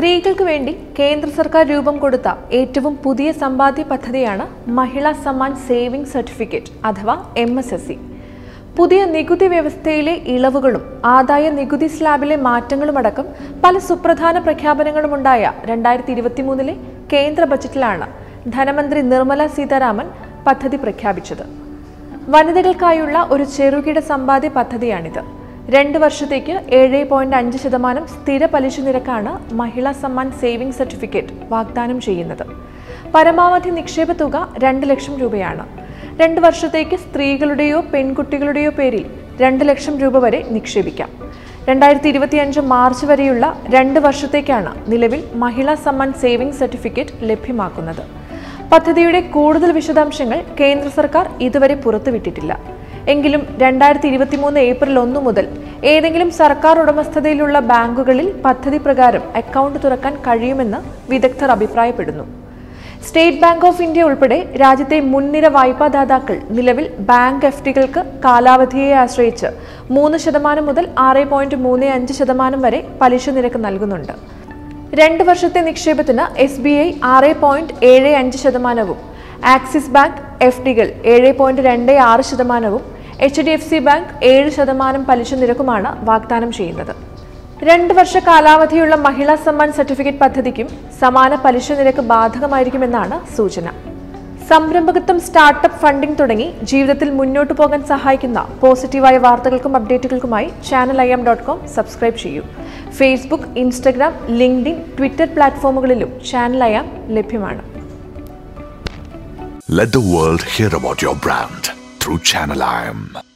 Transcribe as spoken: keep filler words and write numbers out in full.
സ്ത്രീകൾക്ക് വേണ്ടി കേന്ദ്ര സർക്കാർ രൂപം കൊടുത്ത ഏറ്റവും പുതിയ സമ്പാദ്യ പദ്ധതിയാണ് മഹിളാ സമ്മാൻ സേവിംഗ് സർട്ടിഫിക്കറ്റ് അഥവാ എം എസ് എസ് സി. പുതിയ നികുതി വ്യവസ്ഥയിലെ ഇളവുകളും ആദായ നികുതി സ്ലാബിലെ മാറ്റങ്ങളുമടക്കം പല സുപ്രധാന പ്രഖ്യാപനങ്ങളുമുണ്ടായ രണ്ടായിരത്തി ഇരുപത്തിമൂന്നിലെ കേന്ദ്ര ബജറ്റിലാണ് ധനമന്ത്രി നിർമ്മല സീതാരാമൻ പദ്ധതി പ്രഖ്യാപിച്ചത്. വനിതകൾക്കായുള്ള ഒരു ചെറുകിട സമ്പാദ്യ പദ്ധതിയാണിത്. രണ്ട് വർഷത്തേക്ക് ഏഴ് പോയിന്റ് അഞ്ച് ശതമാനം സ്ഥിര പലിശ നിരക്കാണ് മഹിളാ സമ്മാൻ സേവിംഗ് സർട്ടിഫിക്കറ്റ് വാഗ്ദാനം ചെയ്യുന്നത്. പരമാവധി നിക്ഷേപ തുക രണ്ട് ലക്ഷം രൂപയാണ്. രണ്ട് വർഷത്തേക്ക് സ്ത്രീകളുടെയോ പെൺകുട്ടികളുടെയോ പേരിൽ രണ്ട് ലക്ഷം രൂപ വരെ നിക്ഷേപിക്കാം. രണ്ടായിരത്തി ഇരുപത്തിയഞ്ച് മാർച്ച് വരെയുള്ള രണ്ട് വർഷത്തേക്കാണ് നിലവിൽ മഹിളാ സമ്മാൻ സേവിംഗ് സർട്ടിഫിക്കറ്റ് ലഭ്യമാക്കുന്നത്. പദ്ധതിയുടെ കൂടുതൽ വിശദാംശങ്ങൾ കേന്ദ്ര സർക്കാർ ഇതുവരെ പുറത്തുവിട്ടിട്ടില്ല. എങ്കിലും രണ്ടായിരത്തി ഇരുപത്തിമൂന്ന് ഏപ്രിൽ ഒന്ന് മുതൽ ഏതെങ്കിലും സർക്കാർ ഉടമസ്ഥതയിലുള്ള ബാങ്കുകളിൽ പദ്ധതി പ്രകാരം അക്കൗണ്ട് തുറക്കാൻ കഴിയുമെന്ന് വിദഗ്ധർ അഭിപ്രായപ്പെടുന്നു. സ്റ്റേറ്റ് ബാങ്ക് ഓഫ് ഇന്ത്യ ഉൾപ്പെടെ രാജ്യത്തെ മുൻനിര വായ്പാദാതാക്കൾ നിലവിൽ ബാങ്ക് എഫ് ഡികൾക്ക് കാലാവധിയെ ആശ്രയിച്ച് മൂന്ന് ശതമാനം മുതൽ ആറ് പോയിന്റ് മൂന്ന് അഞ്ച് ശതമാനം വരെ പലിശ നിരക്ക് നൽകുന്നുണ്ട്. രണ്ട് വർഷത്തെ നിക്ഷേപത്തിന് എസ് ബി ഐ ആറ് പോയിന്റ് ഏഴ് അഞ്ച് ശതമാനവും ആക്സിസ് ബാങ്ക് എഫ് ഡികൾ ഏഴ് പോയിന്റ് രണ്ട് ആറ് ശതമാനവും H D F C bank ഏഴ് ശതമാനം പലിശ നിരക്കുമാണ് വാഗ്ദാനം ചെയ്യുന്നത്. രണ്ട് വർഷ കാലാവധിയുള്ള മഹിളാ സമ്മാൻ സർട്ടിഫിക്കറ്റ് പദ്ധതിക്കും സമാന പലിശ നിരക്ക് ബാധകമായിരിക്കുമെന്നാണ് സൂചന. സംരംഭകത്വം, സ്റ്റാർട്ടപ്പ് ഫണ്ടിംഗ് തുടങ്ങി ജീവിതത്തിൽ മുന്നോട്ടു പോകാൻ സഹായിക്കുന്ന പോസിറ്റീവായ വാർത്തകൾക്കും അപ്ഡേറ്റുകൾക്കുമായി channel I M dot com subscribe ചെയ്യൂ. ഫേസ്ബുക്ക്, ഇൻസ്റ്റഗ്രാം, ലിങ്ക്ഡിൻ, ട്വിറ്റർ പ്ലാറ്റ്ഫോമുകളിലും ചാനൽ ഐ എം ലഭ്യമാണ്. Let the world hear about your brand through Channel I M.